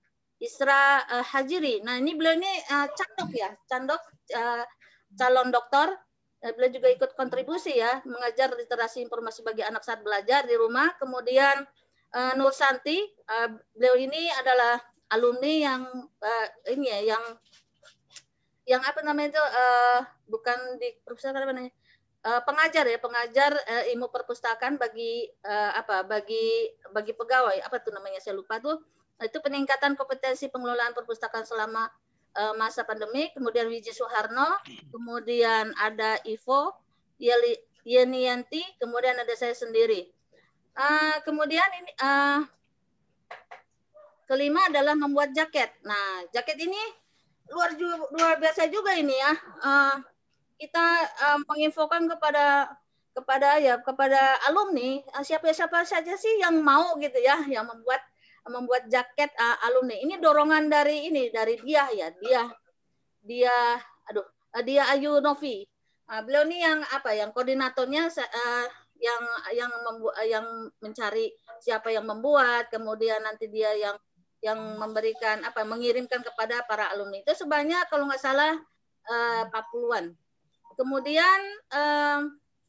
Isra uh, Hajiri. Nah ini beliau ini uh, candok ya, candok uh, calon doktor. Uh, beliau juga ikut kontribusi ya, mengajar literasi informasi bagi anak saat belajar di rumah. Kemudian uh, Nur Santi, uh, beliau ini adalah alumni yang uh, ini ya, yang yang apa namanya itu uh, bukan di perpustakaan apa namanya, uh, pengajar ya, pengajar uh, ilmu perpustakaan bagi uh, apa bagi bagi pegawai, apa tuh namanya saya lupa tuh. Itu peningkatan kompetensi pengelolaan perpustakaan selama uh, masa pandemi. Kemudian Wiji Suharno, kemudian ada Ivo Yeli, Yenianti, kemudian ada saya sendiri. Uh, kemudian ini uh, kelima adalah membuat jaket. Nah, jaket ini luar luar biasa juga ini ya. Uh, kita uh, menginfokan kepada kepada ya kepada alumni, uh, siapa siapa saja sih yang mau gitu ya, yang membuat membuat jaket uh, alumni. Ini dorongan dari ini dari dia ya, dia dia aduh, uh, dia Ayu Novi. Uh, beliau ini yang apa? Yang koordinatornya uh, yang yang membu yang mencari siapa yang membuat, kemudian nanti dia yang yang memberikan apa, mengirimkan kepada para alumni. Itu sebanyak kalau nggak salah uh, empat puluhan. Kemudian uh,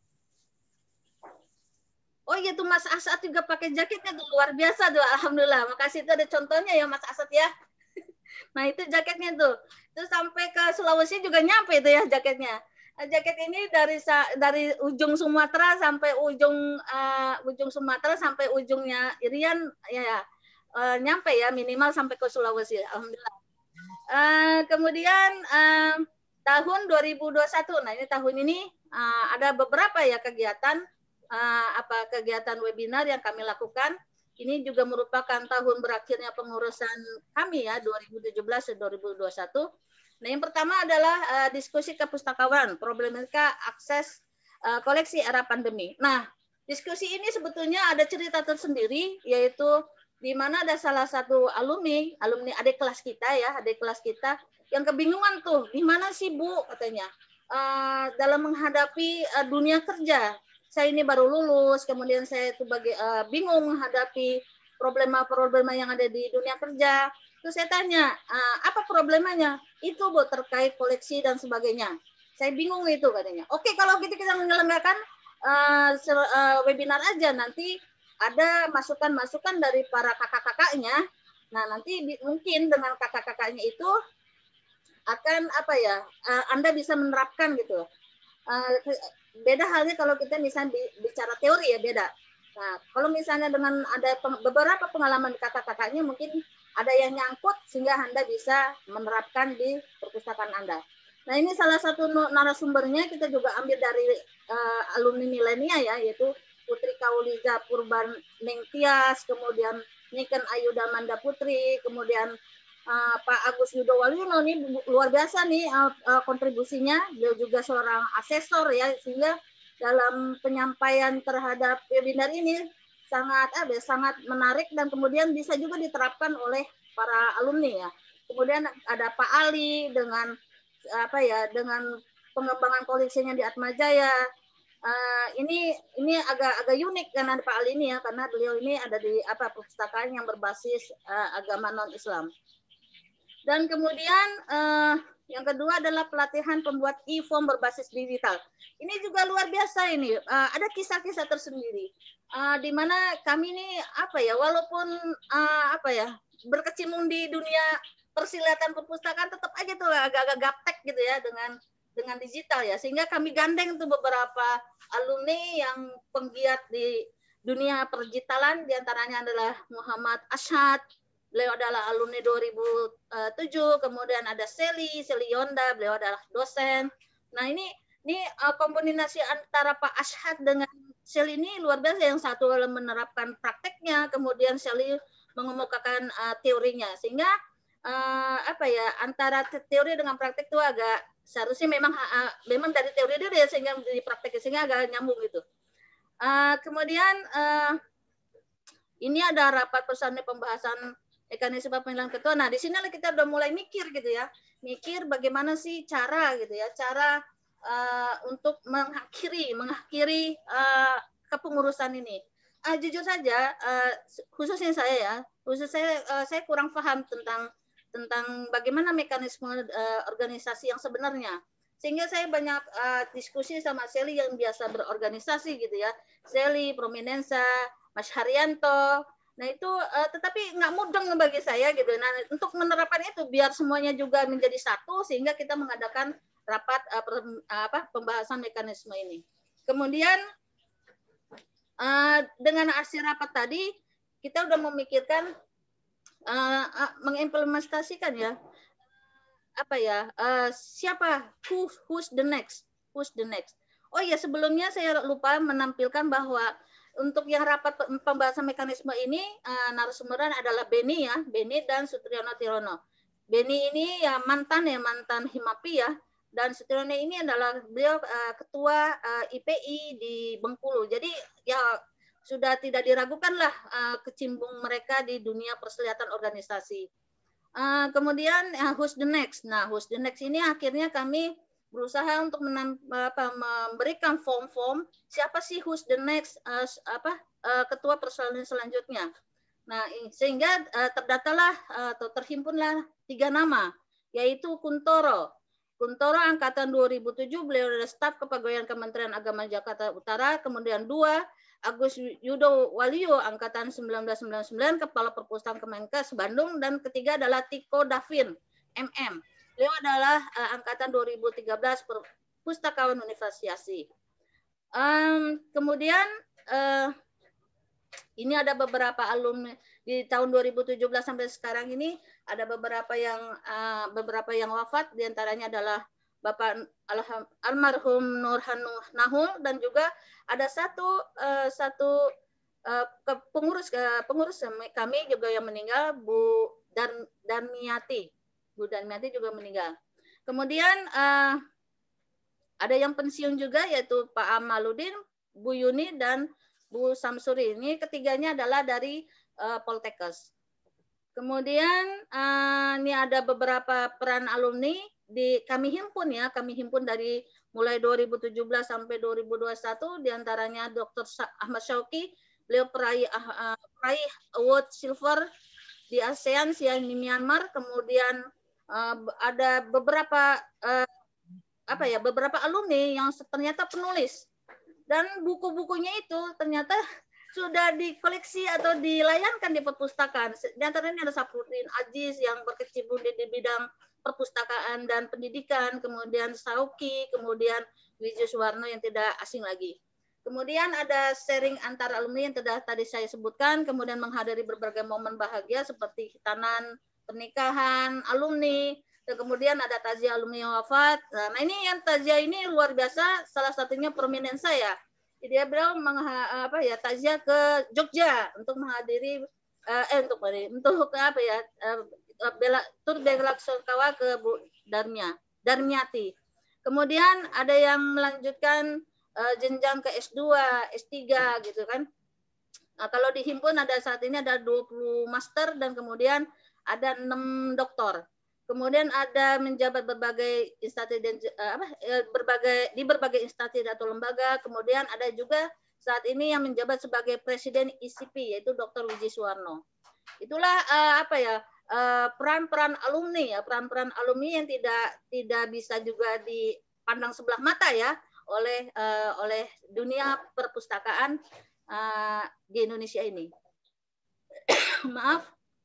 oh iya tuh Mas Asad juga pakai jaketnya tuh, luar biasa tuh, alhamdulillah. Makasih, itu ada contohnya ya Mas Asad ya. Nah itu jaketnya tuh, terus sampai ke Sulawesi juga nyampe itu ya jaketnya. Nah, jaket ini dari dari ujung Sumatera sampai ujung uh, ujung Sumatera sampai ujungnya Irian ya, ya. Uh, nyampe ya, minimal sampai ke Sulawesi, alhamdulillah. Uh, kemudian uh, tahun dua ribu dua puluh satu, nah ini tahun ini uh, ada beberapa ya kegiatan uh, apa kegiatan webinar yang kami lakukan. Ini juga merupakan tahun berakhirnya pengurusan kami ya, dua ribu tujuh belas dan dua ribu dua puluh satu. Nah yang pertama adalah uh, diskusi kepustakawan, problematika akses uh, koleksi era pandemi. Nah diskusi ini sebetulnya ada cerita tersendiri, yaitu di mana ada salah satu alumni, alumni adik kelas kita ya, adik kelas kita yang kebingungan tuh, gimana sih Bu katanya, uh, dalam menghadapi uh, dunia kerja. Saya ini baru lulus, kemudian saya itu bagi, uh, bingung menghadapi problema-problema yang ada di dunia kerja. Terus saya tanya, uh, apa problemanya? Itu Bu, terkait koleksi dan sebagainya. Saya bingung itu katanya. Oke, kalau gitu kita menyelenggarakan uh, uh, webinar aja, nanti ada masukan-masukan dari para kakak-kakaknya. Nah, nanti mungkin dengan kakak-kakaknya itu akan apa ya? Uh, Anda bisa menerapkan gitu. Uh, beda halnya kalau kita misalnya bicara teori ya, beda. Nah, kalau misalnya dengan ada peng, beberapa pengalaman kakak-kakaknya, mungkin ada yang nyangkut sehingga Anda bisa menerapkan di perpustakaan Anda. Nah, ini salah satu narasumbernya kita juga ambil dari uh, alumni milenia ya, yaitu Putri Kauliza Purbaning Tias, kemudian Niken Ayuda Manda Putri, kemudian uh, Pak Agus Yudo Waluyo. Ini luar biasa nih uh, uh, kontribusinya. Beliau juga seorang asesor ya, sehingga dalam penyampaian terhadap webinar ini sangat eh, sangat menarik dan kemudian bisa juga diterapkan oleh para alumni ya. Kemudian ada Pak Ali dengan apa ya dengan pengembangan koleksinya di Atmajaya. Uh, ini ini agak agak unik karena Pak Ali ini ya, karena beliau ini ada di apa perpustakaan yang berbasis uh, agama non Islam. Dan kemudian uh, yang kedua adalah pelatihan pembuat e-form berbasis digital. Ini juga luar biasa ini. Uh, ada kisah-kisah tersendiri uh, di mana kami ini apa ya walaupun uh, apa ya berkecimpung di dunia persilatan perpustakaan, tetap aja tuh agak-agak gaptek gitu ya dengan dengan digital ya, sehingga kami gandeng tuh beberapa alumni yang penggiat di dunia perdigitalan, diantaranya adalah Muhammad Ashad, beliau adalah alumni dua ribu tujuh, kemudian ada Seli, Seli Yonda, beliau adalah dosen. Nah ini ini uh, kombinasi antara Pak Ashad dengan Seli ini luar biasa, yang satu menerapkan prakteknya, kemudian Seli mengemukakan uh, teorinya, sehingga uh, apa ya antara teori dengan praktek itu agak seharusnya memang uh, memang dari teori dulu ya sehingga di praktek sehingga agak nyambung gitu. Uh, kemudian uh, ini ada rapat personil pembahasan mekanisme pemilihan ketua. Nah, di sinilah kita udah mulai mikir gitu ya. Mikir bagaimana sih cara gitu ya, cara uh, untuk mengakhiri mengakhiri uh, kepengurusan ini. Uh, jujur saja uh, khususnya saya ya, khusus saya uh, saya kurang paham tentang tentang bagaimana mekanisme uh, organisasi yang sebenarnya. Sehingga saya banyak uh, diskusi sama Seli yang biasa berorganisasi gitu ya. Seli, Prominensa, Mas Haryanto. Nah itu uh, tetapi nggak mudeng bagi saya gitu. Nah untuk menerapkan itu biar semuanya juga menjadi satu sehingga kita mengadakan rapat uh, per, uh, apa, pembahasan mekanisme ini. Kemudian uh, dengan hasil rapat tadi kita udah memikirkan Uh, uh, mengimplementasikan ya apa ya uh, siapa who, who's the next who's the next oh ya sebelumnya saya lupa menampilkan bahwa untuk yang rapat pembahasan mekanisme ini uh, narasumberan adalah Beni ya Beni dan Sutriyono Tirono. Beni ini ya mantan ya mantan Himapi ya, dan Sutriyono ini adalah beliau uh, ketua uh, I P I di Bengkulu. Jadi ya sudah tidak diragukan lah uh, kecimpung mereka di dunia persilatan organisasi. Uh, kemudian uh, who's the next? Nah, who's the next ini akhirnya kami berusaha untuk menam, apa, memberikan form-form siapa sih who's the next uh, apa uh, ketua persilatan selanjutnya. Nah, sehingga uh, terdatalah uh, atau terhimpunlah tiga nama, yaitu Kuntoro. Kuntoro angkatan dua ribu tujuh, beliau adalah staf kepegawaian Kementerian Agama Jakarta Utara. Kemudian dua, Agus Yudo Waluyo angkatan seribu sembilan ratus sembilan puluh sembilan, Kepala Perpustakaan Kemenkes Bandung, dan ketiga adalah Tiko Davin M M. Beliau adalah uh, angkatan dua ribu tiga belas Pustakawan Universitas. Um, kemudian uh, ini ada beberapa alumni di tahun dua ribu tujuh belas sampai sekarang ini ada beberapa yang uh, beberapa yang wafat, diantaranya adalah Bapak almarhum Nurhan Nahul, dan juga ada satu uh, satu uh, pengurus uh, pengurus kami juga yang meninggal, Bu Dan Darmiati. Bu Darmiati juga meninggal. Kemudian uh, ada yang pensiun juga yaitu Pak Amaludin, Bu Yuni, dan Bu Samsuri. Ini ketiganya adalah dari uh, Poltekkes. Kemudian uh, ini ada beberapa peran alumni di kami himpun ya, kami himpun dari mulai dua ribu tujuh belas sampai dua ribu dua puluh satu, diantaranya Doktor Ahmad Syauqi, beliau peraih, uh, peraih award silver di ASEAN yang di Myanmar. Kemudian uh, ada beberapa uh, apa ya beberapa alumni yang ternyata penulis, dan buku-bukunya itu ternyata sudah dikoleksi atau dilayangkan di perpustakaan. Di antaranya ada Sapruddin Aziz yang berkecimpung di, di bidang perpustakaan dan pendidikan, kemudian Sauki, kemudian Wijaya Suwarno yang tidak asing lagi. Kemudian ada sharing antar alumni yang tidak tadi saya sebutkan, kemudian menghadiri berbagai momen bahagia seperti hitanan, pernikahan, alumni, Dan kemudian ada takziah alumni yang wafat. Nah ini yang takziah ini luar biasa, salah satunya prominent saya. Jadi dia beliau mengha, apa ya takziah ke Jogja untuk menghadiri eh, eh untuk untuk apa ya eh, bela tur bela sungkawa ke Bu Darmia Darmiati. Kemudian ada yang melanjutkan uh, jenjang ke S dua, S tiga gitu kan. Nah, kalau di himpun ada saat ini ada dua puluh master dan kemudian ada enam doktor. Kemudian ada menjabat berbagai instansi dan uh, apa berbagai di berbagai instansi atau lembaga. Kemudian ada juga saat ini yang menjabat sebagai presiden I C P yaitu Doktor Wiji Suwarno. Itulah uh, apa ya peran-peran uh, alumni ya, peran-peran alumni yang tidak tidak bisa juga dipandang sebelah mata ya oleh uh, oleh dunia perpustakaan uh, di Indonesia ini. Maaf.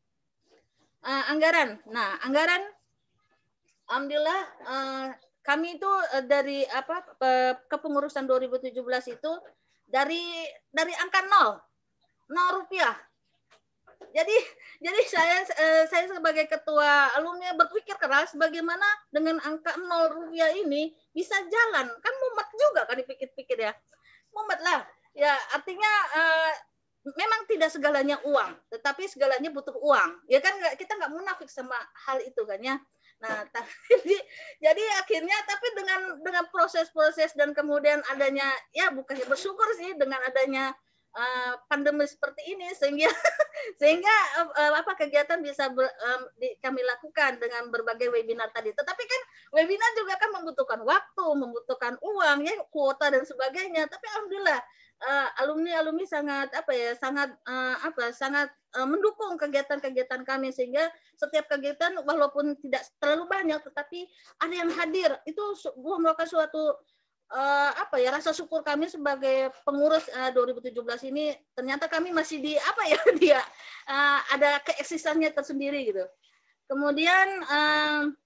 Uh, anggaran. Nah, anggaran alhamdulillah uh, kami itu uh, dari apa kepengurusan dua ribu tujuh belas itu dari dari angka nol. nol rupiah. Jadi jadi saya uh, saya sebagai ketua alumni berpikir keras bagaimana dengan angka nol rupiah ini bisa jalan. Kan mumet juga kan dipikir-pikir ya. Mumet lah. Ya artinya uh, memang tidak segalanya uang, tetapi segalanya butuh uang. Ya kan kita nggak munafik sama hal itu kan ya. Nah, jadi, jadi akhirnya tapi dengan dengan proses-proses dan kemudian adanya ya bukannya bersyukur sih dengan adanya uh, pandemi seperti ini sehingga sehingga uh, apa kegiatan bisa ber, um, di, kami lakukan dengan berbagai webinar tadi. Tetapi kan webinar juga kan membutuhkan waktu, membutuhkan uang ya, kuota dan sebagainya. Tapi alhamdulillah Uh, alumni-alumni sangat apa ya sangat uh, apa sangat uh, mendukung kegiatan-kegiatan kami sehingga setiap kegiatan walaupun tidak terlalu banyak tetapi ada yang hadir itu merupakan suatu uh, apa ya rasa syukur kami sebagai pengurus uh, dua ribu tujuh belas ini ternyata kami masih di apa ya dia uh, ada keeksistensinya tersendiri gitu. Kemudian uh,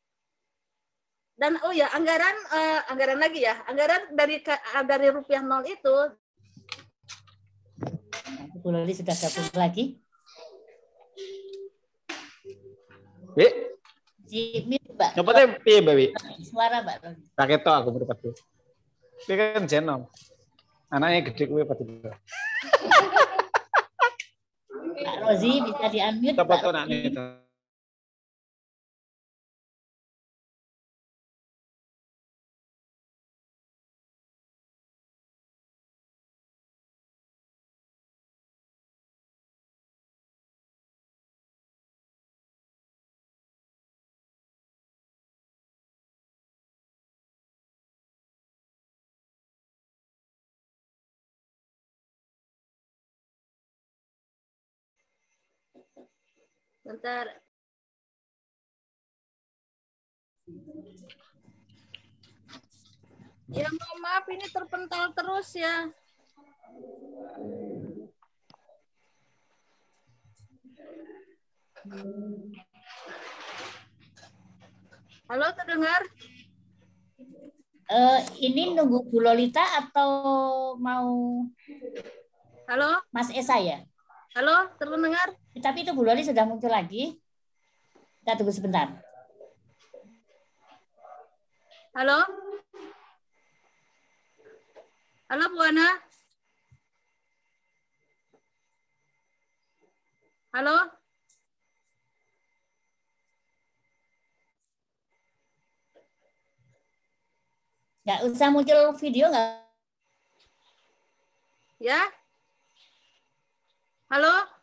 dan oh ya anggaran uh, anggaran lagi ya anggaran dari dari rupiah nol itu Bu Loli sudah gabung lagi. Bi, Jimmy, Mbak. nyopotnya piye, Mbak Bi? Suara Mbak Loli. Tak ketok aku berdebat. Ini kan Zenom. Anaknya gede kuwi apa itu? Kak Rozi bisa di-unmute. Apa tuh anaknya itu? Bentar. Ya mohon maaf ini terpental terus ya. Halo terdengar? Uh, ini nunggu Bu Lolita atau mau Halo? Mas Esa ya? Halo, terdengar? Tapi itu Bu Loli sudah muncul lagi. Kita tunggu sebentar. Halo? Halo Bu Ana? Halo? Nggak usah muncul video nggak? Ya? Halo?